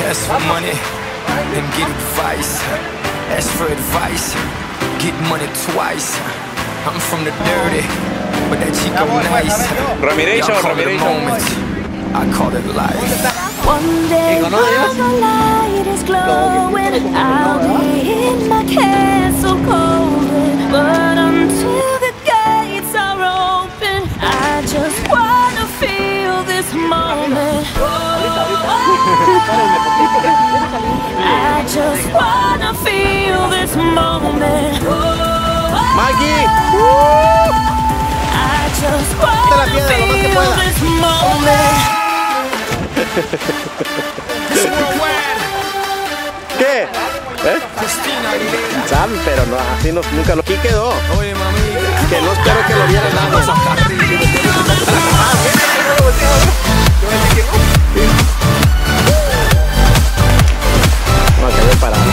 Ask for money, then get advice. Ask for advice, get money twice. I'm from the dirty, but that chico nice. Y'all call it a moment, I call it life. One day while the light is glowing, I'll be in my castle golden. But until the gates are open, I just wanna feel this moment. I just wanna feel this moment. Maggie, I just wanna feel this moment. ¿qué? Saben, pero no, así no, nunca lo... Aquí quedó. Que no espero que lo vieran nada. No, cayó parado.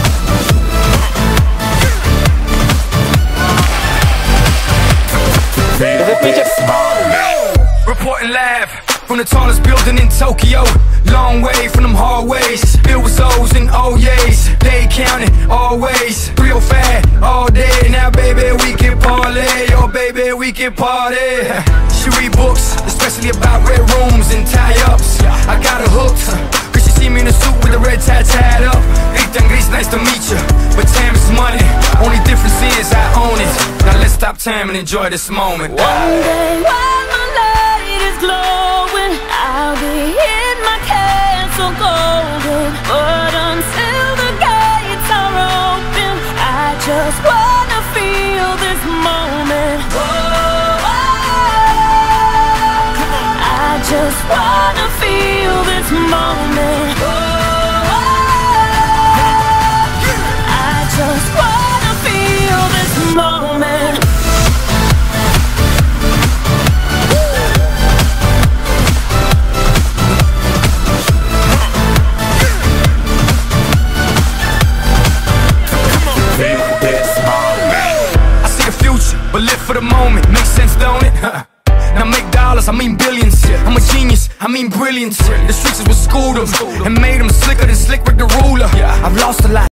Reporting live from the tallest building in Tokyo. Long way from them hallways. It was O's and O's. They counted always. 305 all day. Now baby we can parlay. Oh baby we can party. She read books, especially about red rooms and tie-ups. I got her hooked, cause she see me in a suit with a red tie tied up. Ethan Gris, nice to meet you, but time is money. Only difference is I own it. Now let's stop time and enjoy this moment. One day while the light is glowing, I'll be in my castle golden. But until the gates are open, I just wanna feel this moment. I just wanna feel this moment. I just wanna feel this moment. But live for the moment, makes sense, don't it? Now make dollars, I mean billions. I'm a genius, I mean brilliance. The streets is what schooled them and made them slicker than Slick Rick the ruler. I've lost a lot.